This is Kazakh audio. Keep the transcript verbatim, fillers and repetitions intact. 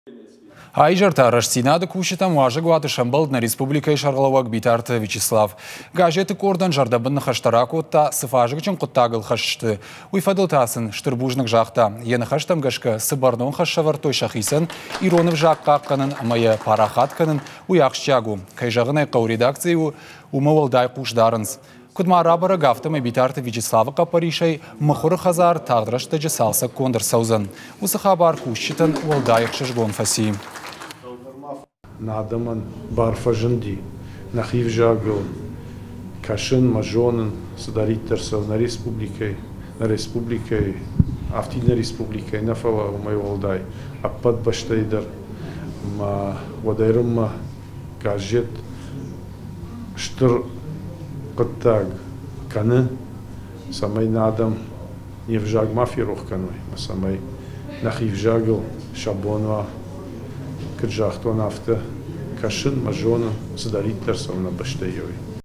Айжарта Рашсинады кушетам важы гуаты шамбал на республика шаргалавак битарты Вячеслав. Газеты кордан жардабын хаштарак отта сыфажык чын құттағыл хашты. Уйфадылтасын штырбужнық жақта. Ені хаштам гашка сыбарнуын хашшавар той шахисын, иронов жаққа аққанын, амайы парахатканын уяқшчагу. Кайжағынай қау редакцию умавалдай қушдарыныз. Кудма рабара гафтамы битарты Вячеслава Капаришай махуры хазар тағдырашты жысалса кондыр саузын. Усы хабар кушчитын уалдайық шыжгон фаси. Надаман барфажынди, нахив жагыл, кашын мажонын садариттерсов на республикой, на республикой, автильна республикой, нафала умай уалдай, аппад баштайдар, ма вадайрымма газет, штыр Коттаг каны, самай надам не вжаг мафирух каной, самай нахив жагыл шабонва кыржахтон авто кашын мажона садариттерсов на баштайой.